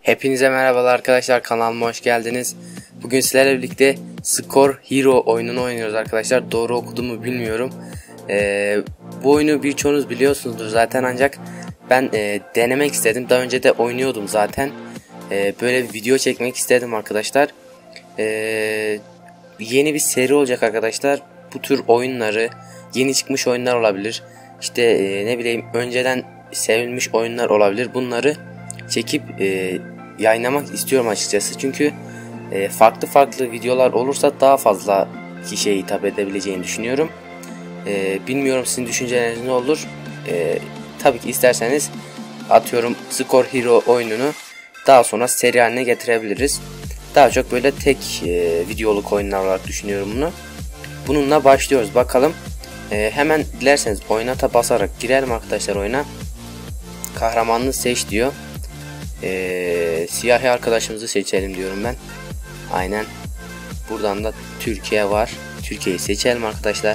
Hepinize merhabalar arkadaşlar, kanalıma hoş geldiniz. Bugün sizlerle birlikte Score Hero oyununu oynuyoruz arkadaşlar. Doğru okuduğumu bilmiyorum. Bu oyunu birçoğunuz biliyorsunuzdur zaten, ancak ben denemek istedim. Daha önce de oynuyordum zaten. Böyle bir video çekmek istedim arkadaşlar. Yeni bir seri olacak arkadaşlar. Bu tür oyunları, yeni çıkmış oyunlar olabilir. İşte ne bileyim, önceden sevilmiş oyunlar olabilir. Bunları çekip yayınlamak istiyorum açıkçası. Çünkü farklı videolar olursa daha fazla kişiye hitap edebileceğini düşünüyorum. Bilmiyorum sizin düşünceleriniz ne olur. Tabii ki isterseniz atıyorum Score Hero oyununu daha sonra seri haline getirebiliriz. Daha çok böyle tek videoluk oyunlar olarak düşünüyorum bunu. Bununla başlıyoruz bakalım. Hemen dilerseniz oynata basarak girelim arkadaşlar oyuna. Kahramanını seç diyor. Siyahi arkadaşımızı seçelim diyorum ben. Aynen. Buradan da Türkiye var. Türkiye'yi seçelim arkadaşlar.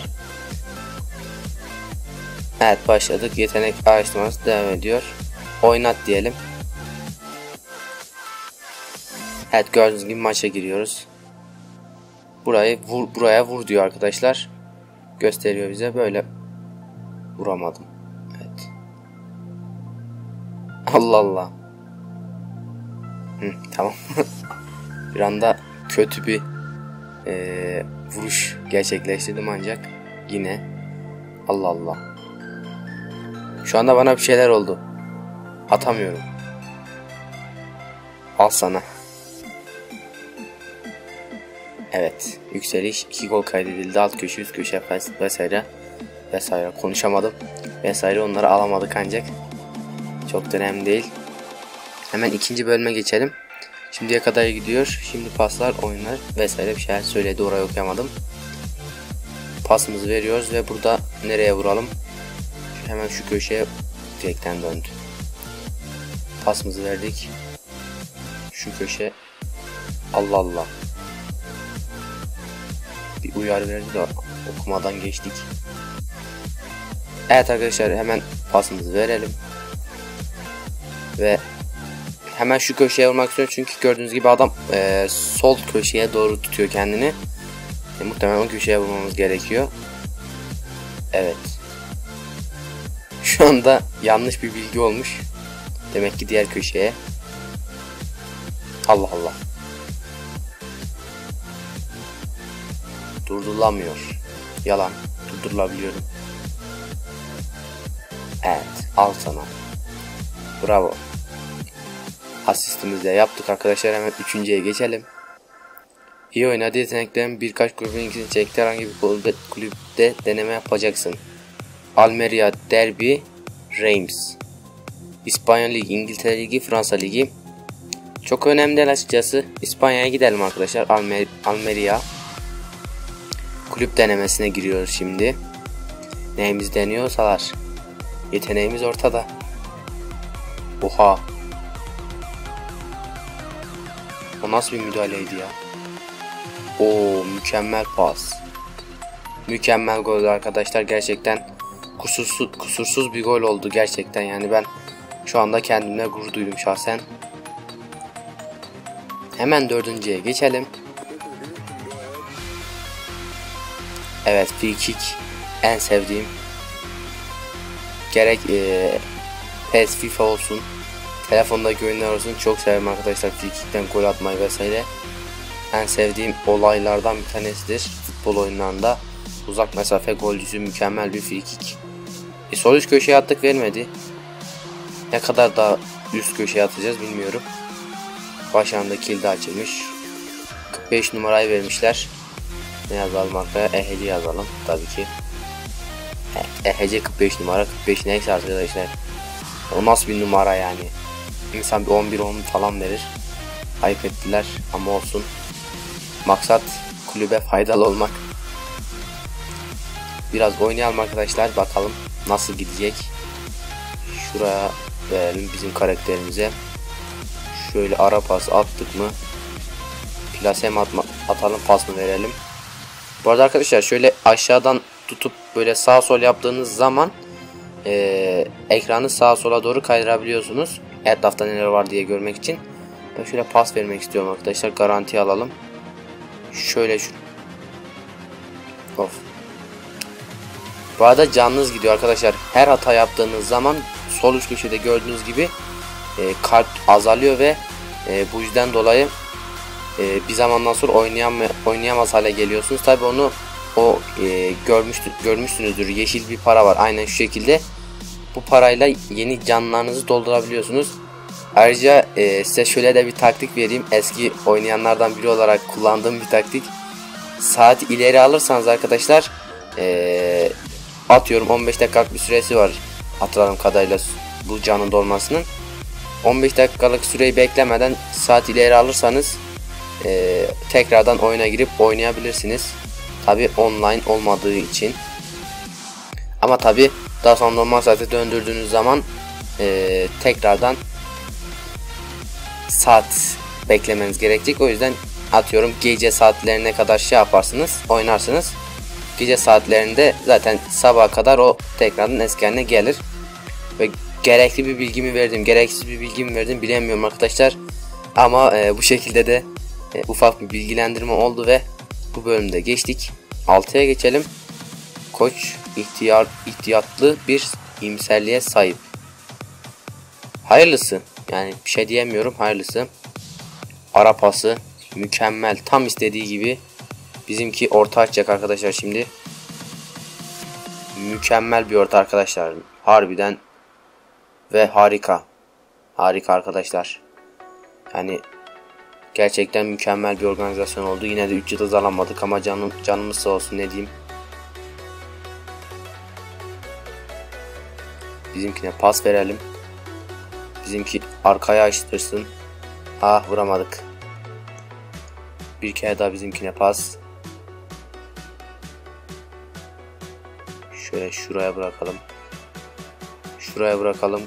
Evet, başladık. Yetenek araştırması devam ediyor. Oynat diyelim. Evet, gördüğünüz gibi maça giriyoruz. Buraya vur diyor arkadaşlar. Gösteriyor bize, böyle vuramadım. Evet. Allah Allah. Tamam. Bir anda kötü bir vuruş gerçekleştirdim, ancak yine Allah Allah. Şu anda bana bir şeyler oldu. Atamıyorum. Al sana. Evet. Yükseliş 2 gol kaydedildi. Alt köşe, üst köşe vesaire. Konuşamadım. Vesaire, onları alamadık ancak. Çok da önemli değil. Hemen ikinci bölüme geçelim. Şimdiye kadar gidiyor. Şimdi paslar, oyunlar vesaire bir şeyler söyledi. Orayı okuyamadım. Pasımızı veriyoruz ve burada nereye vuralım? Hemen şu köşeye direkten döndü. Pasımızı verdik. Şu köşe. Allah Allah. Bir uyarı verdi de okumadan geçtik. Evet arkadaşlar, hemen pasımızı verelim. Ve hemen şu köşeye vurmak istiyorum, çünkü gördüğünüz gibi adam sol köşeye doğru tutuyor kendini. Muhtemelen o köşeye vurmamız gerekiyor. Evet. Şu anda yanlış bir bilgi olmuş. Demek ki diğer köşeye. Allah Allah. Durdurulamıyor. Yalan. Durdurulabiliyorum. Evet. Al sana. Bravo. Asistimizi de yaptık arkadaşlar. Hemen üçüncüye geçelim. İyi oynadı, yeteneklerin birkaç grubun ikisini çekti. Herhangi bir kulüpte deneme yapacaksın. Almeria, Derby, Reims. İspanya Ligi, İngiltere Ligi, Fransa Ligi. Çok önemli değil açıkçası. İspanya'ya gidelim arkadaşlar. Almeria. Kulüp denemesine giriyoruz şimdi. Neyimiz deniyorsalar. Yeteneğimiz ortada. Oha. O nasıl bir müdahaleydi ya? Oo, mükemmel pas. Mükemmel gol arkadaşlar, gerçekten kusursuz bir gol oldu gerçekten, yani ben şu anda kendimle gurur duydum şahsen. Hemen dördüncüye geçelim. Evet, free kick en sevdiğim. Gerek PES, FIFA olsun, telefondaki oyunlar olsun, çok severim arkadaşlar free kick'ten gol atmayı vesaire. En sevdiğim olaylardan bir tanesidir futbol oyunlarında. Uzak mesafe golcüsü, mükemmel bir free kick. Sol üst köşeye attık, vermedi. Ne kadar daha üst köşeye atacağız bilmiyorum. Başlarında kilidi açılmış. 45 numarayı vermişler. Ne yazalım arkaya? EHC yazalım tabii ki. EHC 45 numara. 45 neyse arkadaşlar. O nasıl bir numara yani? İnsan bir 11-10 falan verir. Ayıp ettiler ama olsun. Maksat kulübe faydalı olmak. Biraz oynayalım arkadaşlar, bakalım nasıl gidecek. Şuraya verelim bizim karakterimize. Şöyle ara pas attık mı? Plase mi atalım, pas mı verelim? Bu arada arkadaşlar, şöyle aşağıdan tutup böyle sağ sol yaptığınız zaman ekranı sağa sola doğru kaydırabiliyorsunuz. Etrafta neler var diye görmek için. Ben şöyle pas vermek istiyorum arkadaşlar. Garanti alalım. Şöyle şu. Of. Bu arada canınız gidiyor arkadaşlar. Her hata yaptığınız zaman sol üst köşede gördüğünüz gibi kalp azalıyor ve bu yüzden dolayı bir zamandan sonra oynayamaz hale geliyorsunuz. Tabi onu görmüşsünüzdür. Yeşil bir para var. Aynen şu şekilde. Bu parayla yeni canlarınızı doldurabiliyorsunuz. Ayrıca size şöyle de bir taktik vereyim. Eski oynayanlardan biri olarak kullandığım bir taktik. Saat ileri alırsanız arkadaşlar atıyorum 15 dakikalık bir süresi var. Hatırladığım kadarıyla bu canın dolmasının. 15 dakikalık süreyi beklemeden saat ileri alırsanız tekrardan oyuna girip oynayabilirsiniz. Tabi online olmadığı için. Ama tabi daha sonra normal saate döndürdüğünüz zaman tekrardan saat beklemeniz gerekecek. O yüzden atıyorum gece saatlerine kadar şey yaparsınız, oynarsınız. Gece saatlerinde zaten sabaha kadar o tekrardan eski haline gelir. Ve gerekli bir bilgimi verdim, gereksiz bir bilgimi verdim bilemiyorum arkadaşlar. Ama bu şekilde de ufak bir bilgilendirme oldu ve bu bölümde geçtik. 6'ya geçelim. Koç ihtiyatlı bir iyimserliğe sahip. Hayırlısı. Yani bir şey diyemiyorum, hayırlısı. Ara pası mükemmel, tam istediği gibi. Bizimki orta açacak arkadaşlar şimdi. Mükemmel bir orta arkadaşlar. Harbiden ve harika. Harika arkadaşlar. Yani gerçekten mükemmel bir organizasyon oldu. Yine de 3 yıldız alamadık ama canımız sağ olsun, ne diyeyim. Bizimkine pas verelim. Bizimki arkaya açtırsın. Ah, vuramadık. Bir kere daha bizimkine pas. Şöyle şuraya bırakalım. Şuraya bırakalım.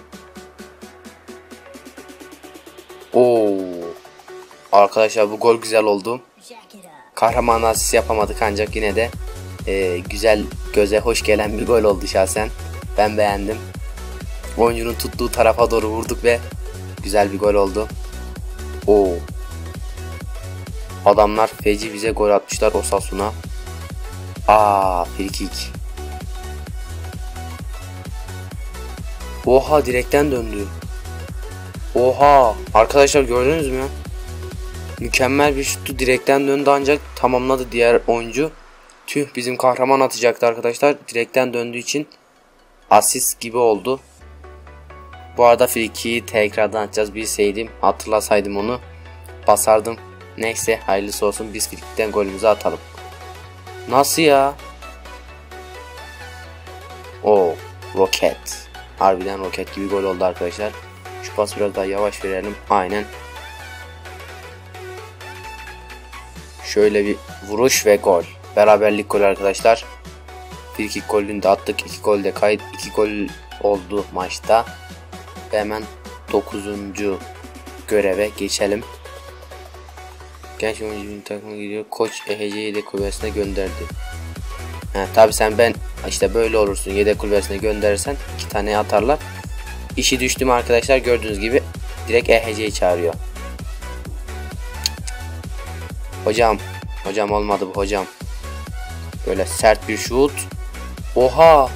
Oo. Arkadaşlar bu gol güzel oldu. Kahraman asist yapamadık ancak yine de güzel, göze hoş gelen bir gol oldu şahsen. Ben beğendim. Oyuncunun tuttuğu tarafa doğru vurduk ve güzel bir gol oldu. Oo. Adamlar feci bize gol atmışlar, Osasuna. Free kick. Oha, direkten döndü. Oha. Arkadaşlar gördünüz mü? Mükemmel bir şuttu, direkten döndü ancak tamamladı diğer oyuncu. Tüh, bizim kahraman atacaktı arkadaşlar. Direkten döndüğü için asist gibi oldu. Bu arada free kick'i tekrardan atacağız. Bilseydim, hatırlasaydım onu basardım. Neyse, hayırlısı olsun, biz free kick'ten golümüzü atalım. Nasıl ya? O roket. Harbiden roket gibi gol oldu arkadaşlar. Şu pas biraz daha yavaş verelim. Aynen. Şöyle bir vuruş ve gol. Beraberlik gol arkadaşlar. Free kick golünü de attık. 2 gol de kayıt. 2 gol oldu maçta. Ve hemen 9. göreve geçelim. Genç oyuncu takımına giriyor. Koç EHC'yi yedek kulübesine gönderdi. Tabi ben işte böyle olursun. Yedek kulübesine gönderirsen 2 tane atarlar. İşi düştü mü arkadaşlar, gördüğünüz gibi direkt EHC'yi çağırıyor. Hocam olmadı bu hocam. Böyle sert bir şut. Oha.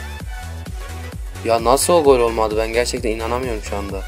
Ya nasıl o gol olmadı, ben gerçekten inanamıyorum şu anda.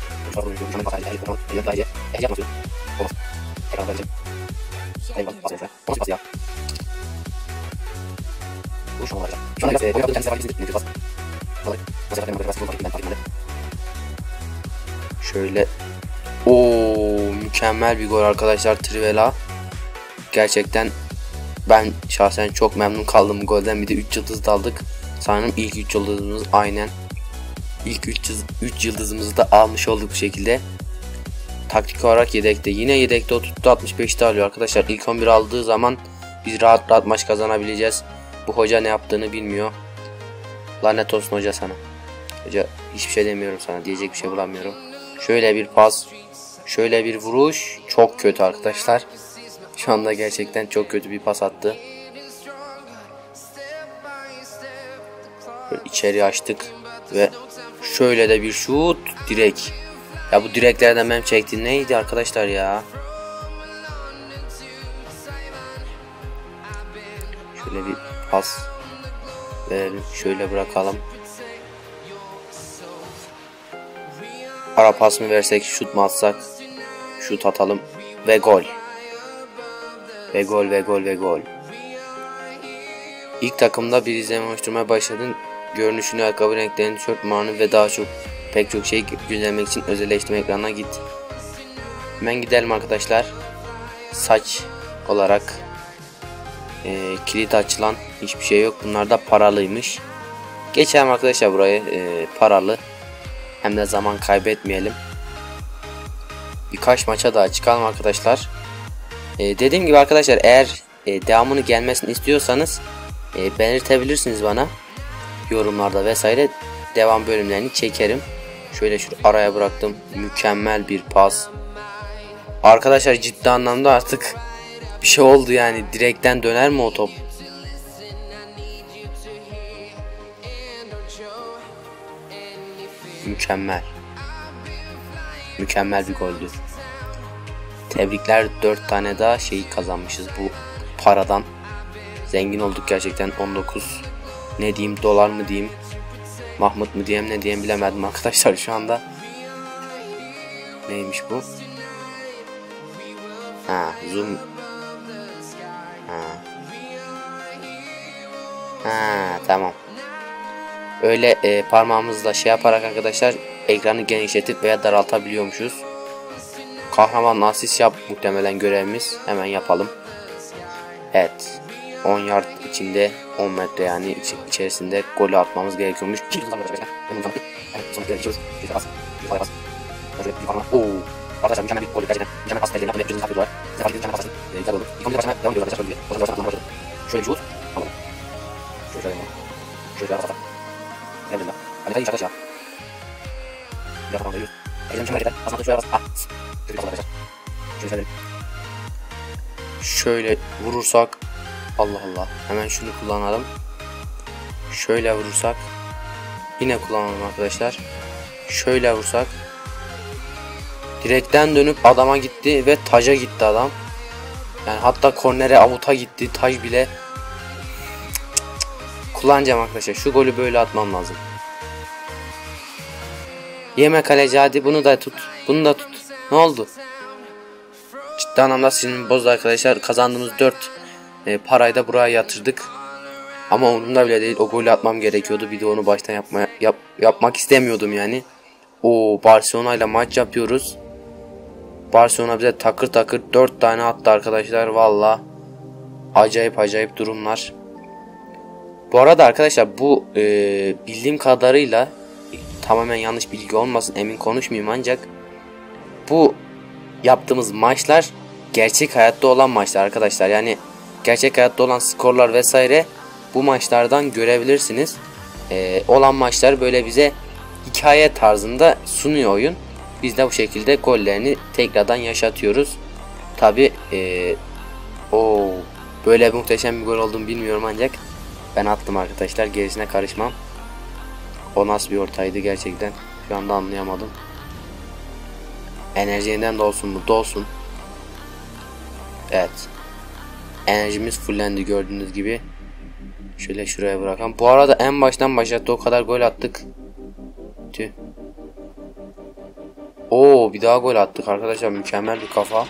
Şöyle. Mükemmel bir gol arkadaşlar, Trivela. Gerçekten ben şahsen çok memnun kaldım bu golden. Bir de 3 yıldız da aldık. Sanırım ilk 3 yıldızımız aynen. İlk 3 yıldızımızı da almış olduk bu şekilde. Taktik olarak yedekte. Yine yedekte o tuttu, 65'te alıyor arkadaşlar. İlk 11 aldığı zaman biz rahat maç kazanabileceğiz. Bu hoca ne yaptığını bilmiyor. Lanet olsun hoca sana. Hoca, hiçbir şey demiyorum sana. Diyecek bir şey bulamıyorum. Şöyle bir pas. Şöyle bir vuruş. Çok kötü arkadaşlar. Şu anda gerçekten çok kötü bir pas attı. Böyle içeri açtık ve şöyle de bir şut, direkt. Ya bu direklerden benim çektiğim neydi arkadaşlar ya? Şöyle bir pas verelim. Şöyle bırakalım. Ara pas mı versek, şut mu atsak? Şut atalım ve gol. Ve gol ve gol ve gol. İlk takımda bir izleme oluşturmaya başladın. Görünüşünü, ayakkabı renklerini, tişört numaranı ve daha çok pek çok şey güncellemek için özelleştirme ekranına git. Hemen gidelim arkadaşlar. Saç olarak kilit açılan hiçbir şey yok. Bunlar da paralıymış. Geçelim arkadaşlar burayı. Paralı. Hem de zaman kaybetmeyelim. Birkaç maça daha çıkalım arkadaşlar. Dediğim gibi arkadaşlar, eğer devamını gelmesini istiyorsanız belirtebilirsiniz bana. Yorumlarda vesaire, devam bölümlerini çekerim. Şöyle şu araya bıraktım. Mükemmel bir pas. Arkadaşlar ciddi anlamda artık bir şey oldu yani. Direkten döner mi o top? Mükemmel. Mükemmel bir goldü. Tebrikler, 4 tane daha şeyi kazanmışız bu paradan. Zengin olduk gerçekten. 19 ne diyeyim, dolar mı diyeyim, Mahmut mu diyeyim, ne diyeyim bilemedim arkadaşlar şu anda. Neymiş bu? Zoom. Tamam. Öyle parmağımızla şey yaparak arkadaşlar ekranı genişletip veya daraltabiliyormuşuz. Kahraman asist yap muhtemelen görevimiz. Hemen yapalım. Evet. 10 yard içinde, 10 metre yani içerisinde golü atmamız gerekiyormuş. Arkadaşlar mükemmel bir gol gerçekten. Mükemmel pas belirleyen ve hepimizin var. Mükemmel pasın. Güzel oldu. İlk 11 başına devam ediyoruz arkadaşlar. Şöyle bir şut. Tamam. Şöyle pas atar. Evrimde. Hani kayış arkadaş ya. Bir yapamam diyoruz. Mükemmel hareketler. Aslında şöyle pas. Şöyle pas arkadaşlar. Şöyle. Şöyle vurursak. Allah Allah. Hemen şunu kullanalım. Şöyle vurursak. Yine kullanalım arkadaşlar. Şöyle vursak. Direkten dönüp adama gitti ve taca gitti adam. Yani hatta kornere, avuta gitti. Taç bile. Kullanacağım arkadaşlar. Şu golü böyle atmam lazım. Yeme kaleci, hadi bunu da tut. Bunu da tut. Ne oldu? Ciddi anlamda sinirimi bozdu arkadaşlar. Kazandığımız 4 parayı da buraya yatırdık. Ama umurumda bile değil. O golü atmam gerekiyordu. Bir de onu baştan yapmak istemiyordum yani. Barcelona ile maç yapıyoruz. Barcelona bize takır takır 4 tane attı arkadaşlar. Valla acayip durumlar. Bu arada arkadaşlar bu bildiğim kadarıyla, tamamen yanlış bilgi olmasın, emin konuşmayayım, ancak bu yaptığımız maçlar gerçek hayatta olan maçlar arkadaşlar. Yani gerçek hayatta olan skorlar vesaire bu maçlardan görebilirsiniz. Olan maçlar böyle bize hikaye tarzında sunuyor oyun. Biz de bu şekilde gollerini tekrardan yaşatıyoruz. Tabi böyle muhteşem bir gol olduğunu bilmiyorum, ancak ben attım arkadaşlar, gerisine karışmam. O nasıl bir ortaydı gerçekten, şu anda anlayamadım. Enerjinden de olsun, mutlu olsun. Evet. Enerjimiz fullendi gördüğünüz gibi. Şöyle şuraya bırakalım. Bu arada en baştan başlattı, o kadar gol attık. Tüh. Bir daha gol attık arkadaşlar, mükemmel bir kafa.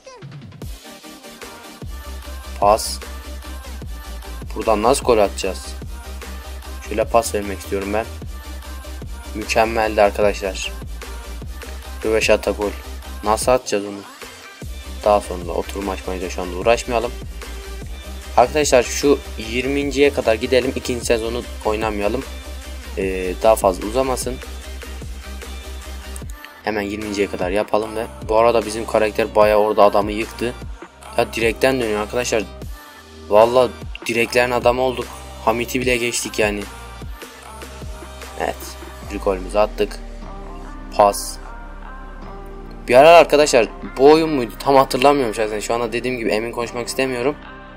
Pas. Buradan nasıl gol atacağız? Şöyle pas vermek istiyorum ben. Mükemmeldi arkadaşlar. Röveşata gol. Nasıl atacağız onu? Daha sonra oturum açmayla şu anda uğraşmayalım. Arkadaşlar şu 20.ye kadar gidelim. İkinci sezonu oynamayalım. Daha fazla uzamasın. Hemen 20.ye kadar yapalım ve bu arada bizim karakter bayağı orada adamı yıktı. Ya direkten dönüyor arkadaşlar. Vallahi direklerin adamı olduk. Hamit'i bile geçtik yani. Evet. Bir golümüzü attık. Pas. Bir ara arkadaşlar bu oyun muydu? Tam hatırlamıyorum şahsen. Şu anda dediğim gibi emin konuşmak istemiyorum.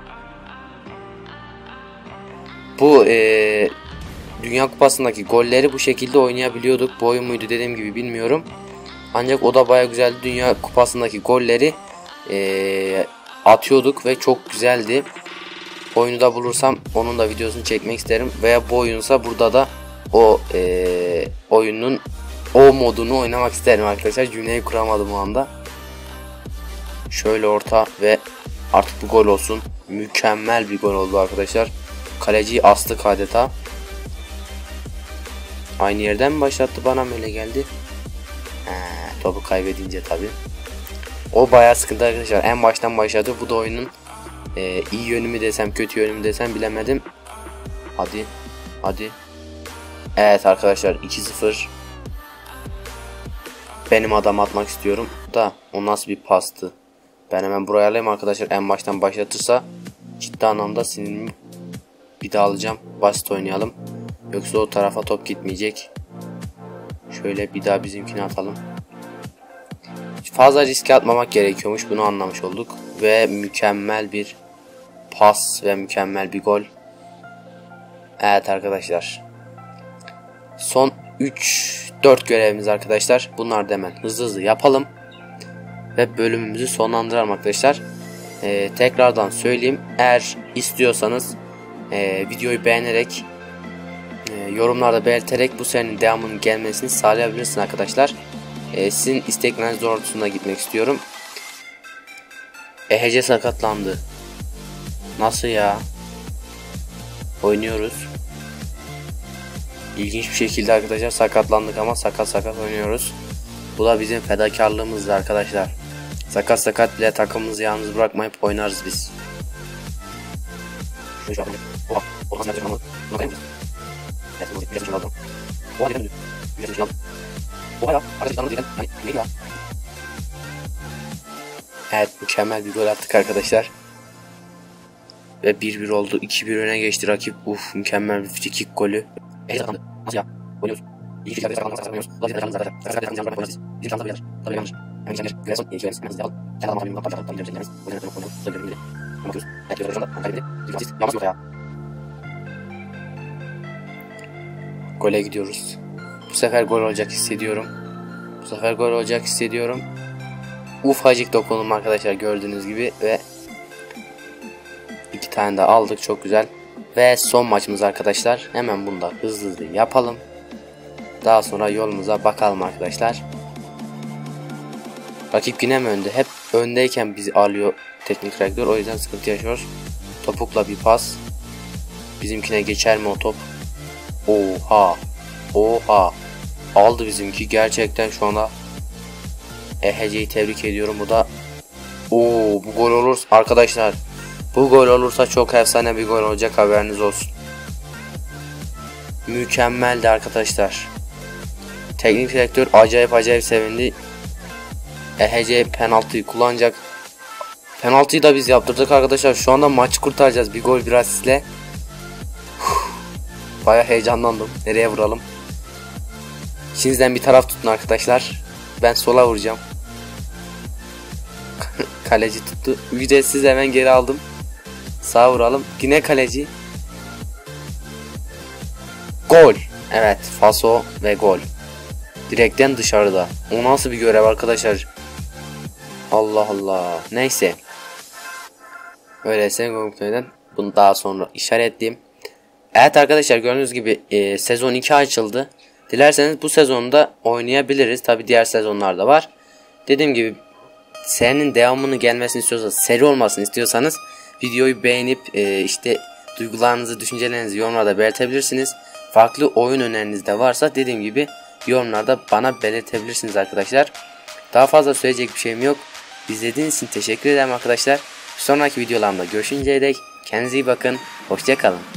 Bu Dünya Kupası'ndaki golleri bu şekilde oynayabiliyorduk. Bu oyun muydu dediğim gibi bilmiyorum. Ancak o da baya güzeldi. Dünya Kupası'ndaki golleri atıyorduk ve çok güzeldi. Oyunu da bulursam onun da videosunu çekmek isterim. Veya bu oyunsa burada da o oyunun o modunu oynamak isterim arkadaşlar. Cümleyi kuramadım o anda. Şöyle orta ve artık bu gol olsun. Mükemmel bir gol oldu arkadaşlar. Kaleciyi astık adeta. Aynı yerden mi başlattı, bana mı öyle geldi? Topu kaybedince tabi. O bayağı sıkıntı arkadaşlar. En baştan başladı. Bu da oyunun iyi yönü mü desem, kötü yönü mü desem bilemedim. Hadi. Hadi. Evet arkadaşlar, 2-0. Benim adam atmak istiyorum da o nasıl bir pastı. Ben hemen buraya alayım arkadaşlar. En baştan başlatırsa ciddi anlamda sinirimi bir daha alacağım. Basit oynayalım. Yoksa o tarafa top gitmeyecek. Şöyle bir daha bizimkini atalım. Fazla riske atmamak gerekiyormuş. Bunu anlamış olduk. Ve mükemmel bir pas ve mükemmel bir gol. Evet arkadaşlar. Son 3-4 görevimiz arkadaşlar. Bunları da hemen hızlı yapalım. Ve bölümümüzü sonlandıralım arkadaşlar. Tekrardan söyleyeyim. Eğer istiyorsanız videoyu beğenerek yorumlarda belirterek bu serinin devamının gelmesini sağlayabilirsiniz arkadaşlar. Sizin istekleriniz doğrultusunda gitmek istiyorum. EHC sakatlandı. Nasıl ya? Oynuyoruz. İlginç bir şekilde arkadaşlar sakatlandık ama sakat oynuyoruz. Bu da bizim fedakarlığımızdır arkadaşlar. Sakat bile takımımızı yalnız bırakmayıp oynarız biz. Evet, mükemmel bir gol attık arkadaşlar. Ve 1-1 oldu. 2-1 öne geçti rakip. Mükemmel bir free kick golü. Nasıl ya? Oynuyoruz. İyi ki oynuyoruz. Gole gidiyoruz. Bu sefer gol olacak hissediyorum. Ufacık dokunum arkadaşlar, gördüğünüz gibi ve 2 tane de aldık, çok güzel. Ve son maçımız arkadaşlar. Hemen bunu da hızlı yapalım. Daha sonra yolumuza bakalım arkadaşlar. Rakip yine mi önde? Hep öndeyken bizi alıyor teknik direktör. O yüzden sıkıntı yaşıyoruz. Topukla bir pas. Bizimkine geçer mi o top? Oha. Aldı bizimki. Gerçekten şu anda EHC'yi tebrik ediyorum. Bu da bu gol olursa arkadaşlar. Bu gol olursa çok efsane bir gol olacak, haberiniz olsun. Mükemmeldi arkadaşlar. Teknik direktör acayip sevindi. EHC penaltıyı kullanacak. Penaltıyı da biz yaptırdık arkadaşlar. Şu anda maçı kurtaracağız bir gol bir asistle. Baya heyecanlandım. Nereye vuralım? İçinizden bir taraf tutun arkadaşlar. Ben sola vuracağım. Kaleci tuttu. Ücretsiz hemen geri aldım. Sağa vuralım. Yine kaleci. Gol. Evet, faso ve gol. Direkten dışarıda. O nasıl bir görev arkadaşlar? Allah Allah. Neyse. Öyleyse bunu daha sonra işaretleyeyim. Evet arkadaşlar, gördüğünüz gibi sezon 2 açıldı. Dilerseniz bu sezonda oynayabiliriz. Tabi diğer sezonlar da var. Dediğim gibi serinin devamını gelmesini istiyorsanız, seri olmasını istiyorsanız videoyu beğenip işte duygularınızı, düşüncelerinizi yorumlarda belirtebilirsiniz. Farklı oyun öneriniz de varsa dediğim gibi yorumlarda bana belirtebilirsiniz arkadaşlar. Daha fazla söyleyecek bir şeyim yok. İzlediğiniz için teşekkür ederim arkadaşlar. Sonraki videolarımda görüşünceye dek kendinize iyi bakın. Hoşça kalın.